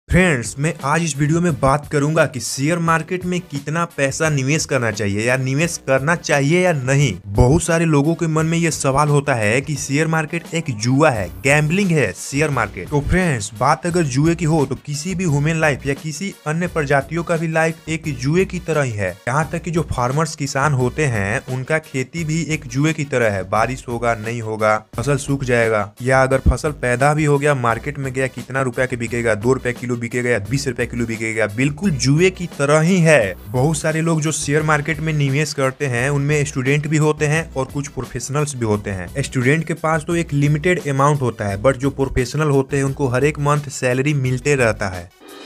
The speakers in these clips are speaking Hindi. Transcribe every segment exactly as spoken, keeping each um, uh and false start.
फ्रेंड्स, मैं आज इस वीडियो में बात करूंगा कि शेयर मार्केट में कितना पैसा निवेश करना चाहिए या निवेश करना चाहिए या नहीं। बहुत सारे लोगों के मन में ये सवाल होता है कि शेयर मार्केट एक जुआ है, गैम्बलिंग है शेयर मार्केट। तो फ्रेंड्स, बात अगर जुए की हो तो किसी भी ह्यूमन लाइफ या किसी अन्य प्रजातियों का भी लाइफ एक जुए की तरह ही है। यहाँ तक कि जो फार्मर्स किसान होते हैं उनका खेती भी एक जुए की तरह है। बारिश होगा नहीं होगा, फसल सूख जाएगा, या अगर फसल पैदा भी हो गया, मार्केट में गया, कितना रुपया के बिकेगा, दो रुपए किलो बिकेगा या बीस रुपए किलो बिकेगा, बिल्कुल जुए की तरह ही है। बहुत सारे लोग जो शेयर मार्केट में निवेश करते हैं उनमें स्टूडेंट भी होते हैं और कुछ प्रोफेशनल्स भी होते हैं। स्टूडेंट के पास तो एक लिमिटेड अमाउंट होता है, बट जो प्रोफेशनल होते हैं उनको हर एक मंथ सैलरी मिलते रहता है।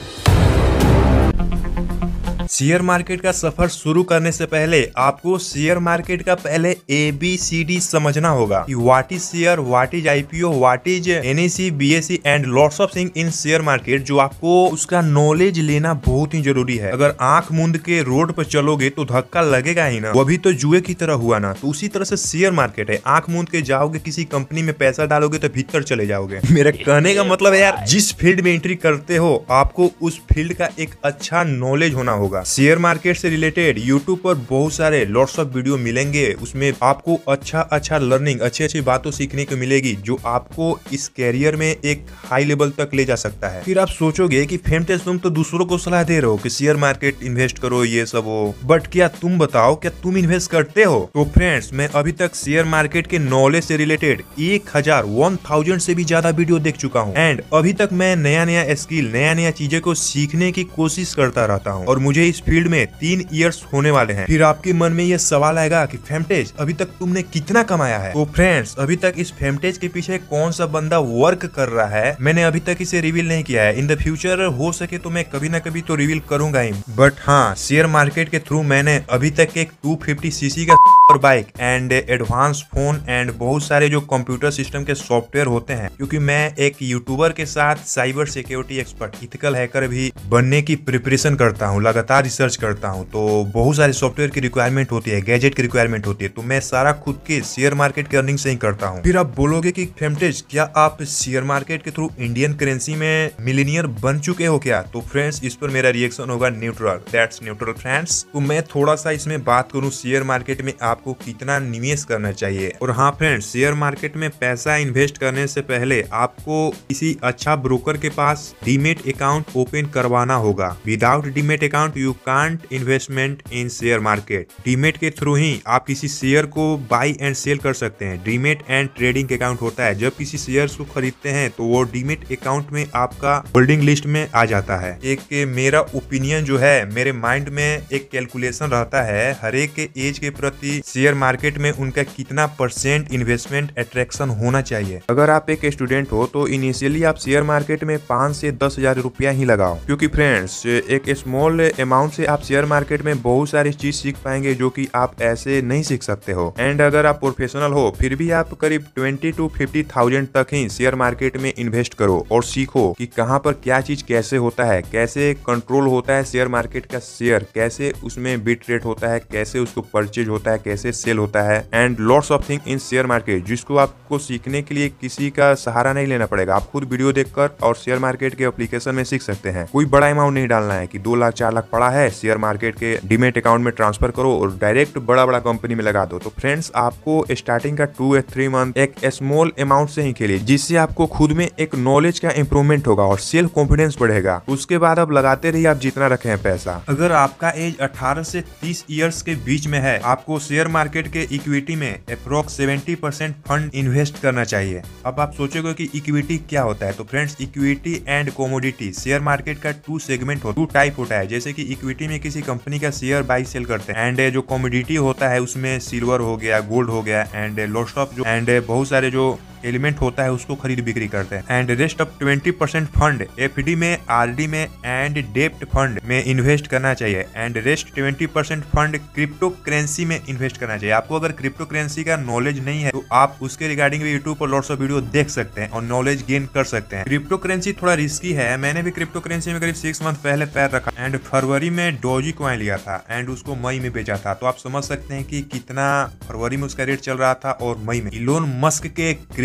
शेयर मार्केट का सफर शुरू करने से पहले आपको शेयर मार्केट का पहले ए बी सी डी समझना होगा कि what is share, what is IPO, what is N S E, B S E and lots of thing in share market. जो आपको उसका नॉलेज लेना बहुत ही जरूरी है। अगर आंख मूंद के रोड पर चलोगे तो धक्का लगेगा ही ना, वो भी तो जुए की तरह हुआ ना। तो उसी तरह से शेयर मार्केट है, आंख मूंद के जाओगे, किसी कंपनी में पैसा डालोगे तो भीतर चले जाओगे। मेरे कहने का मतलब है यार, जिस फील्ड में एंट्री करते हो आपको उस फील्ड का एक अच्छा नॉलेज होना होगा। शेयर मार्केट से रिलेटेड यूट्यूब पर बहुत सारे लॉट्स ऑफ वीडियो मिलेंगे, उसमें आपको अच्छा अच्छा लर्निंग, अच्छी अच्छी बातों सीखने को मिलेगी जो आपको इस कैरियर में एक हाई लेवल तक ले जा सकता है। फिर आप सोचोगे कि फेमटेस तुम तो दूसरों को सलाह दे रहे हो कि शेयर मार्केट इन्वेस्ट करो, ये सब हो, बट क्या तुम बताओ, क्या तुम इन्वेस्ट करते हो? तो फ्रेंड्स, मैं अभी तक शेयर मार्केट के नॉलेज से रिलेटेड एक हजार वन थाउजेंड से भी ज्यादा वीडियो देख चुका हूँ एंड अभी तक मैं नया नया स्किल, नया नया चीजें को सीखने की कोशिश करता रहता हूँ और मुझे इस फील्ड में तीन इयर्स होने वाले हैं। फिर आपके मन में ये सवाल आएगा कि फेमटेज अभी तक तुमने कितना कमाया है? तो फ्रेंड्स, अभी तक इस फेमटेज के पीछे कौन सा बंदा वर्क कर रहा है मैंने अभी तक इसे रिवील नहीं किया है। इन द फ्यूचर हो सके तो मैं कभी ना कभी तो रिवील करूंगा ही। बट हाँ, शेयर मार्केट के थ्रू मैंने अभी तक एक टू फिफ्टी सीसी का bike and advance phone and बहुत सारे जो कंप्यूटर सिस्टम के सॉफ्टवेयर होते हैं, क्योंकि मैं एक यूट्यूबर के साथ cyber security expert, ethical hacker भी बनने की प्रिपरेशन करता हूँ, लगातार रिसर्च करता हूँ। तो बहुत सारे सॉफ्टवेयर की रिक्वायरमेंट होती है, गैजेट की रिक्वायरमेंट होती है, तो मैं सारा खुद के शेयर मार्केट के अर्निंग से ही करता हूँ। फिर आप बोलोगे कि फेमटेज, क्या आप शेयर मार्केट के थ्रू इंडियन करेंसी में मिलीनियर बन चुके हो क्या? तो फ्रेंड्स, इस पर मेरा रिएक्शन होगा न्यूट्रल, दैट्स न्यूट्रल फ्रेंड्स। तो मैं थोड़ा सा इसमें बात करूँ शेयर मार्केट में आपको कितना निवेश करना चाहिए। और हाँ फ्रेंड्स, शेयर मार्केट में पैसा इन्वेस्ट करने से पहले आपको किसी अच्छा ब्रोकर के पास डीमेट अकाउंट ओपन करवाना होगा। Without demat account you can't investment in share market. Demat के थ्रू ही आप किसी शेयर को बाई एंड सेल कर सकते हैं। डीमेट एंड ट्रेडिंग अकाउंट होता है, जब किसी शेयर को खरीदते हैं तो वो डीमेट अकाउंट में आपका होल्डिंग लिस्ट में आ जाता है। एक मेरा ओपिनियन जो है, मेरे माइंड में एक कैलकुलेशन रहता है हर एक के एज के प्रति शेयर मार्केट में उनका कितना परसेंट इन्वेस्टमेंट अट्रैक्शन होना चाहिए। अगर आप एक स्टूडेंट हो तो इनिशियली आप शेयर मार्केट में पाँच से दस हजार रुपया ही लगाओ, क्योंकि फ्रेंड्स एक स्मॉल अमाउंट से आप शेयर मार्केट में बहुत सारी चीज सीख पाएंगे जो कि आप ऐसे नहीं सीख सकते हो। एंड अगर आप प्रोफेशनल हो फिर भी आप करीब ट्वेंटी टू फिफ्टी थाउजेंड तक ही शेयर मार्केट में इन्वेस्ट करो और सीखो कि कहाँ पर क्या चीज कैसे होता है, कैसे कंट्रोल होता है शेयर मार्केट का शेयर, कैसे उसमें बिट रेट होता है, कैसे उसको परचेज होता है, कैसे सेल होता है and lots of thing in share market, जिसको आपको सीखने के लिए किसी का सहारा नहीं लेना पड़ेगा। आप खुद वीडियो देखकर और शेयर मार्केट के एप्लीकेशन में सीख सकते हैं। कोई बड़ा अमाउंट नहीं डालना है कि दो लाख चार लाख पड़ा है, शेयर मार्केट के डीमेट अकाउंट में ट्रांसफर करो और डायरेक्ट बड़ा बड़ा कंपनी में लगा दो। तो फ्रेंड्स, आपको स्टार्टिंग का टू या थ्री मंथ एक स्मॉल अमाउंट से ही खेलिए, जिससे आपको खुद में एक नॉलेज का इंप्रूवमेंट होगा और सेल्फ कॉन्फिडेंस बढ़ेगा। उसके बाद आप लगाते रहिए, आप जितना रखे हैं पैसा। अगर आपका एज अठारह से तीस इयर्स के बीच में है, आपको शेयर मार्केट के इक्विटी में approx seventy percent fund invest करना चाहिए। अब आप सोचोगे कि इक्विटी क्या होता है? तो friends, equity and commodity share market का टू सेगमेंट हो, टू टाइप होता है। जैसे कि इक्विटी में किसी कंपनी का शेयर बाई सेल करते हैं एंड जो कमोडिटी होता है उसमें सिल्वर हो गया, गोल्ड हो गया एंड लॉस्ट ऑफ जो एंड बहुत सारे जो एलिमेंट होता है उसको खरीद बिक्री करते हैं। And rest of twenty percent fund FD में, आरडी में एंड डेप्ट फंड में इन्वेस्ट करना चाहिए and rest twenty percent fund crypto currency में इन्वेस्ट करना चाहिए। आपको अगर क्रिप्टो करेंसी का नॉलेज नहीं है तो आप उसके रिगार्डिंग भी यूट्यूब पर लॉट्स ऑफ वीडियो देख सकते हैं और नॉलेज गेन कर सकते हैं। क्रिप्टो करेंसी थोड़ा रिस्की है, मैंने भी क्रिप्टो करेंसी में करीब सिक्स मंथ पहले पैर रखा एंड फरवरी में डोजी कॉइन लिया था एंड उसको मई में बेचा था। तो आप समझ सकते हैं कि कितना फरवरी में उसका रेट चल रहा था और मई में। इलोन मस्क के क्रेजी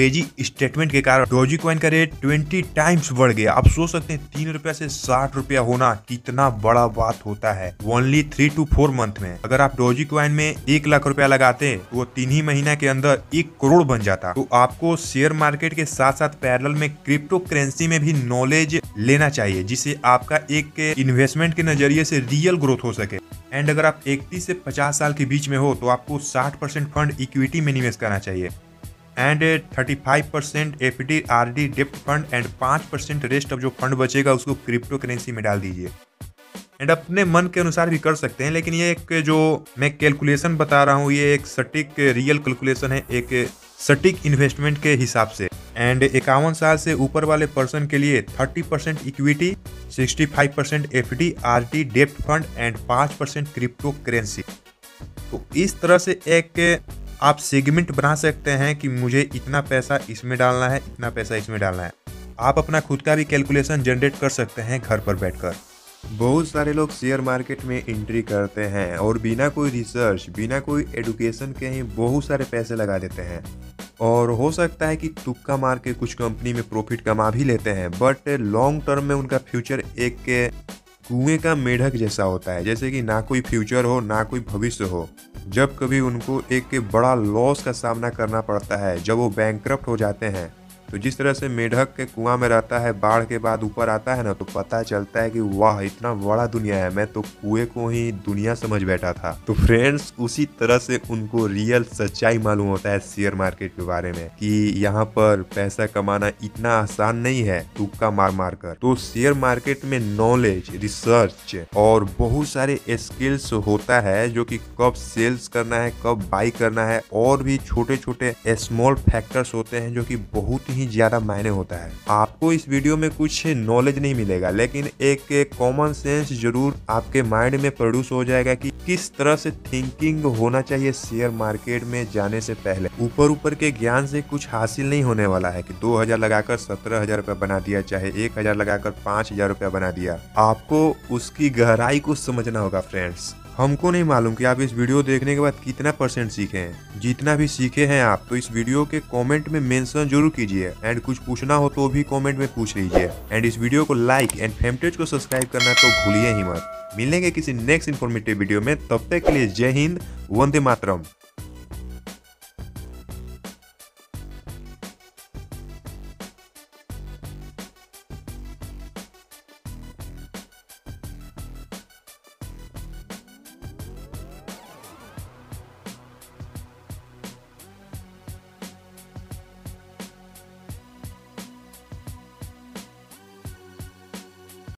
तेजी स्टेटमेंट के कारण डोजी कॉइन का रेट ट्वेंटी टाइम्स बढ़ गया। आप सोच सकते हैं तीन रुपया से साठ रुपया होना कितना बड़ा बात होता है only three two four month में। अगर आप डोजी कॉइन में एक लाख रुपया लगाते तो वो तीन ही महीना के अंदर एक करोड़ बन जाता। तो आपको शेयर मार्केट के साथ साथ पैरेलल में क्रिप्टो करेंसी में भी नॉलेज लेना चाहिए, जिससे आपका एक इन्वेस्टमेंट के नजरिए से रियल ग्रोथ हो सके। एंड अगर आप इकतीस से पचास साल के बीच में हो तो आपको साठ परसेंट फंड इक्विटी में निवेश करना चाहिए एंड पैंतीस परसेंट एफडी, आरडी, डेप्ट फंड एंड पाँच परसेंट रेस्ट ऑफ जो फंड बचेगा उसको क्रिप्टो करेंसी में डाल दीजिए। एंड अपने मन के अनुसार भी कर सकते हैं, लेकिन ये एक जो मैं कैलकुलेशन बता रहा हूँ ये एक सटीक रियल कैलकुलेशन है, एक सटीक इन्वेस्टमेंट के हिसाब से। एंड इक्यावन साल से ऊपर वाले पर्सन के लिए तीस परसेंट इक्विटी, पैंसठ परसेंट एफडी, आरडी, डेप्ट फंड एंड पाँच परसेंट क्रिप्टो करेंसी। तो इस तरह से एक आप सेगमेंट बना सकते हैं कि मुझे इतना पैसा इसमें डालना है, इतना पैसा इसमें डालना है। आप अपना खुद का भी कैलकुलेशन जनरेट कर सकते हैं घर पर बैठकर। बहुत सारे लोग शेयर मार्केट में एंट्री करते हैं और बिना कोई रिसर्च, बिना कोई एडुकेशन के ही बहुत सारे पैसे लगा देते हैं और हो सकता है कि तुक्का मार के कुछ कंपनी में प्रॉफिट कमा भी लेते हैं, बट लॉन्ग टर्म में उनका फ्यूचर एक कुएं का मेढक जैसा होता है, जैसे कि ना कोई फ्यूचर हो ना कोई भविष्य हो। जब कभी उनको एक बड़ा लॉस का सामना करना पड़ता है, जब वो बैंकक्रप्ट हो जाते हैं, तो जिस तरह से मेढक के कुआं में रहता है, बाढ़ के बाद ऊपर आता है ना, तो पता चलता है कि वाह इतना बड़ा दुनिया है, मैं तो कुएं को ही दुनिया समझ बैठा था। तो फ्रेंड्स उसी तरह से उनको रियल सच्चाई मालूम होता है शेयर मार्केट के बारे में कि यहाँ पर पैसा कमाना इतना आसान नहीं है तुक्का मार मार कर। तो शेयर मार्केट में नॉलेज, रिसर्च और बहुत सारे स्किल्स होता है, जो कि कब सेल्स करना है, कब बाई करना है, और भी छोटे छोटे स्मॉल फैक्टर्स होते हैं जो कि बहुत ही ज्यादा मायने होता है। आपको इस वीडियो में कुछ नॉलेज नहीं मिलेगा, लेकिन एक कॉमन सेंस जरूर आपके माइंड में प्रोड्यूस हो जाएगा कि किस तरह से थिंकिंग होना चाहिए शेयर मार्केट में जाने से पहले। ऊपर ऊपर के ज्ञान से कुछ हासिल नहीं होने वाला है कि दो हजार लगाकर सत्रह हजार रुपया बना दिया, चाहे एक हजार लगाकर पांच हजार रुपया बना दिया। आपको उसकी गहराई को समझना होगा फ्रेंड्स। हमको नहीं मालूम कि आप इस वीडियो देखने के बाद कितना परसेंट सीखे हैं। जितना भी सीखे हैं आप, तो इस वीडियो के कमेंट में मेंशन जरूर कीजिए एंड कुछ पूछना हो तो भी कमेंट में पूछ लीजिए। एंड इस वीडियो को लाइक एंड फेमटेज को सब्सक्राइब करना तो भूलिए ही मत। मिलेंगे किसी नेक्स्ट इन्फॉर्मेटिव वीडियो में, तब तक के लिए जय हिंद, वंदे मातरम।